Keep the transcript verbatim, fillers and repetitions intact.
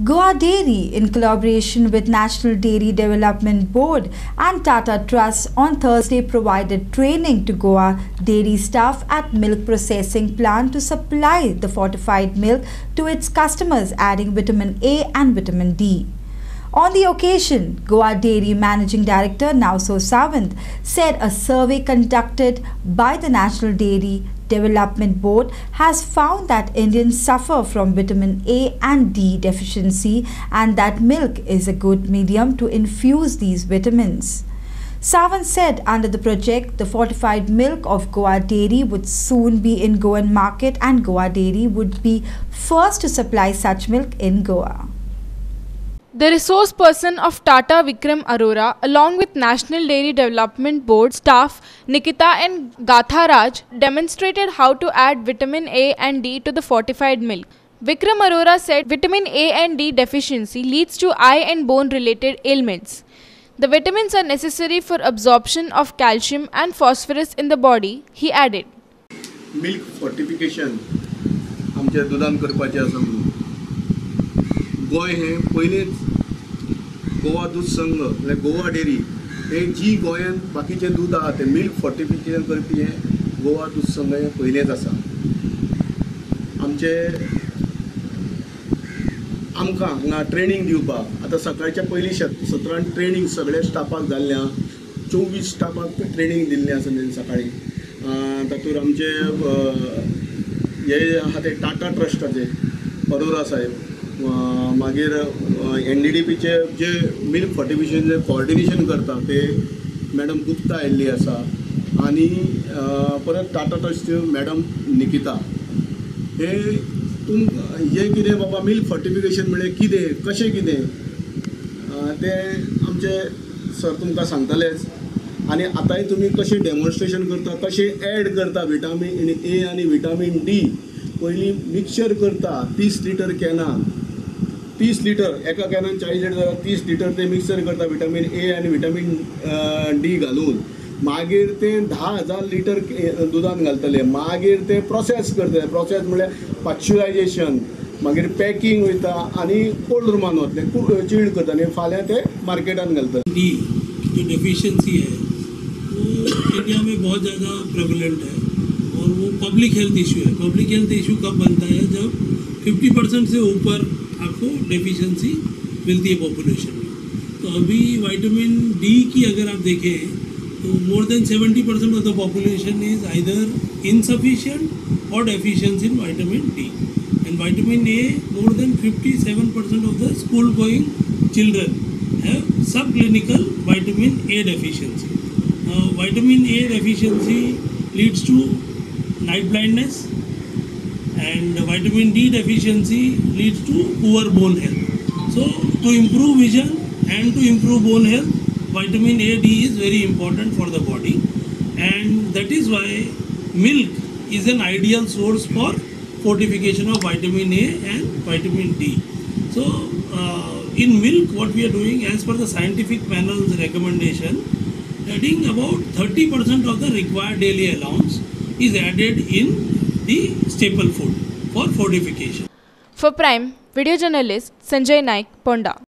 Goa Dairy, in collaboration with National Dairy Development Board and Tata Trust, on Thursday provided training to Goa Dairy staff at milk processing plant to supply the fortified milk to its customers, adding vitamin A and vitamin D. On the occasion, Goa Dairy Managing Director Nauso Sawant said a survey conducted by the National Dairy Development Board has found that Indians suffer from vitamin A and D deficiency and that milk is a good medium to infuse these vitamins. Sawant said under the project, the fortified milk of Goa Dairy would soon be in Goan market and Goa Dairy would be first to supply such milk in Goa. The resource person of Tata Vikram Arora along with National Dairy Development Board staff Nikita and Gatha Raj demonstrated how to add vitamin A and D to the fortified milk. Vikram Arora said vitamin A and D deficiency leads to eye and bone related ailments. The vitamins are necessary for absorption of calcium and phosphorus in the body, he added. Milk fortification आमच्या दुधान करपाचे आसा म्हणून गोय हे पयलेच गोवा दूध संघ म्हणजे Goa dairy हे जी गोंयांत बाकीचे दूध आहा ते मिल्क फॉर्टिफिकेशन करपी हे गोवा दूध संघ हे पयलेच आसा. आमचे आमकां हांगा ट्रेनिंग दिवपाक आतां सकाळच्या पयलीं सत्रान ट्रेनिंग सगळ्या स्टाफाक जाल्ल्या चोवीस स्टाफाक ट्रेनिंग दिल्लें आसा सकाळी. तातूंत आमचे हे आहा ते टाटा ट्रस्टाचे अरोरा साहेब मागीर एन डी डी पीचे जे मिल्क फॉर्टिफिकेशन जे कोऑर्डिनेशन करता ते मॅडम गुप्ता आयिल्ली आसा आनी परत टाटा ट्रस्ट मॅडम निकिता. हे तुम हे कितें बाबा मिल्क फॉर्टिफिकेशन म्हणजे कितें कशें कितें ते आमचे सर तुमकां सांगतलेच आनी आतांय तुमी कशें डेमॉन्स्ट्रेशन करता कशें एड करता विटामीन ए आनी विटामीन डी. पयलीं मिक्सचर करता तीस लिटर कॅनान तीस लिटर एका कॅनान चाळीस लिटर तीस लिटर ते मिक्सर करता विटामीन ए आनी विटामीन डी घालून मागीर ते धा हजार लिटर दुधान घालतले मागीर ते प्रोसेस करतले. प्रोसेस म्हळ्यार पाश्चरायजेशन मागीर पॅकिंग वयता आनी कोल्ड रूमान वतले चिल्ड करता आनी फाल्यां ते मार्केटान घालतले. डी जो डेफिशिएंसी है वो इंडिया में बहुत ज़्यादा प्रेवलेंट है और वो पब्लिक हेल्थ इशू है. पब्लिक हेल्थ इशू कब बनता है जब फिफ्टी परसेंट से ऊपर आपको डेफिशिएंसी मिलती है पॉपुलेशन में. तो अभी विटामिन डी की अगर आप देखें तो more than seventy percent of the population is either insufficient और deficiency in vitamin D and vitamin A more than fifty seven percent of the school going children have sub clinical vitamin A deficiency. Vitamin A deficiency leads to night blindness and vitamin D deficiency leads to poor bone health. So to improve vision and to improve bone health, vitamin A D is very important for the body and that is why milk is an ideal source for fortification of vitamin A and vitamin D. So uh, in milk what we are doing as per the scientific panel's recommendation, adding about thirty percent of the required daily allowance is added in the staple food for fortification. For Prime, video journalist Sanjay Naik, Ponda.